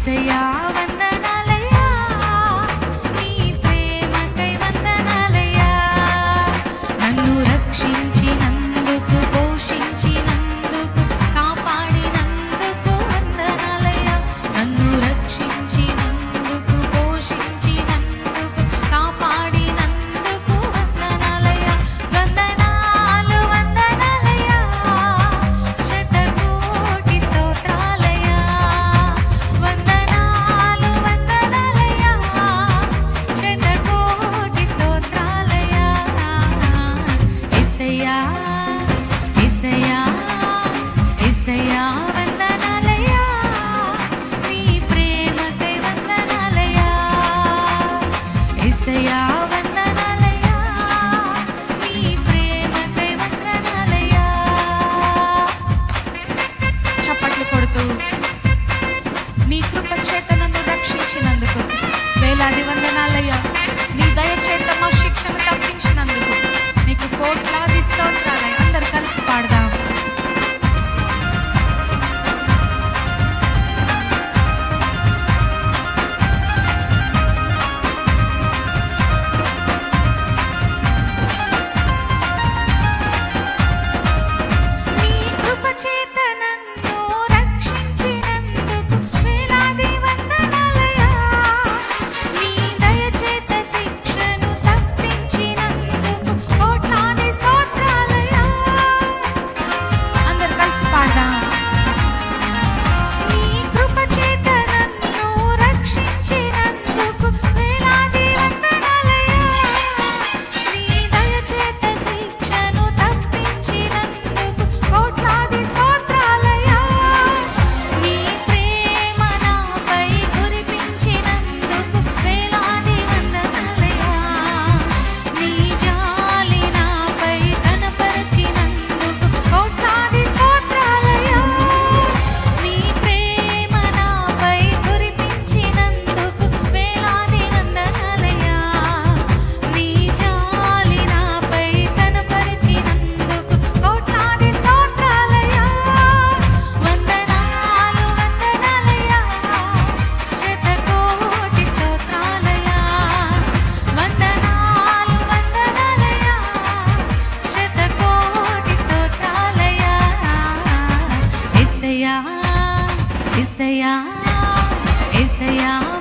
యేసయ్యా వందనాలయ్యా నీ ప్రేమకై వందనాలయ్యా నన్ను రక్షించినందుకు పోషించినందుకు కాపాడినందుకు వందనాలయ్యా నన్ను రక్షించినందుకు పోషించినందుకు కాపాడినందుకు వందనాలయ్యా వందనాలు వందనాలయ్యా శతకోటి స్తోత్రాలయ్యా వందనాలు వందనాలయ్యా శతకోటి స్తోత్రాలయ్యా యేసయ్యా యేసయ్యా యేసయ్యా వందనాలయ్యా నీ ప్రేమకై వందనాలయ్యా యేసయ్యా వందనాలయ్యా నీ ప్రేమకై వందనాలయ్యా చప్పట్లు కొడుతూ నీ కృప చేత నన్ను రక్షించినందుకు వేలాది వందనాలయ్యా నీ దయ చేత మా శిక్షను తప్పించినందుకు నీకు కోట్లాది స్తోత్రాలయ్యా అందరు కలిసి పాడదాం నీ కృప చేత నన్ను రక్షించినందుకు వేలాది వందనాలయ్యా నీ దయ చేత శిక్షను తప్పించినందుకు కోట్లాది స్తోత్రాలయ్యా అందరు కలిసి పాడదాం నీ కృప చేత నన్ను రక్షించినందుకు వేలాది వందనాలయ్యా నీ దయ చేత శిక్షను తప్పించినందుకు కోట్లాది స్తోత్రాలయ్యా నీ ప్రేమ నాపై కురిపించినందుకు వేలాది వందనాలయ్యా నీ జాలి నాపై కనపరచినందుకు కోట్లాది స్తోత్రాలయ్యా నీ ప్రేమ నాపై కురిపించినందుకు వేలాది వందనాలయ్యా నీ జాలి నాపై కనపరచినందుకు కోట్లాది స్తోత్రాలయ్యా వందనాలు వందనాలయ్యా శతకోటి స్తోత్రాలయ్యా వందనాలు వందనాలయ్యా శతకోటి స్తోత్రాలయ్యా యేసయ్యా యేసయ్యా యేసయ్యా